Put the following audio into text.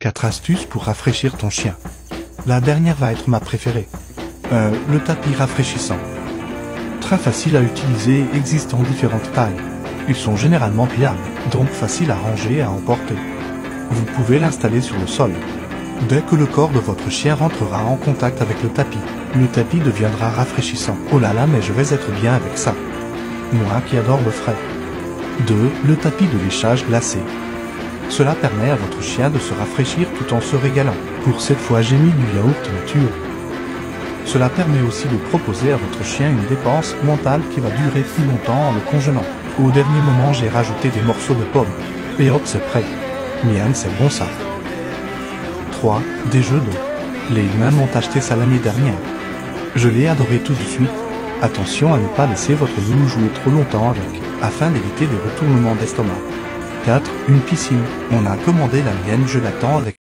4 astuces pour rafraîchir ton chien. La dernière va être ma préférée. Le tapis rafraîchissant. Très facile à utiliser et existe en différentes tailles. Ils sont généralement pliables, donc faciles à ranger et à emporter. Vous pouvez l'installer sur le sol. Dès que le corps de votre chien rentrera en contact avec le tapis deviendra rafraîchissant. Oh là là, mais je vais être bien avec ça. Moi qui adore le frais. 2. Le tapis de léchage glacé. Cela permet à votre chien de se rafraîchir tout en se régalant. Pour cette fois, j'ai mis du yaourt nature. Cela permet aussi de proposer à votre chien une dépense mentale qui va durer plus longtemps en le congelant. Au dernier moment, j'ai rajouté des morceaux de pommes. Et hop, c'est prêt. Miam, c'est bon ça. 3. Des jeux d'eau. Les humains m'ont acheté ça l'année dernière. Je l'ai adoré tout de suite. Attention à ne pas laisser votre loulou jouer trop longtemps avec, afin d'éviter des retournements d'estomac. 4. Une piscine. On a commandé la mienne, je l'attends avec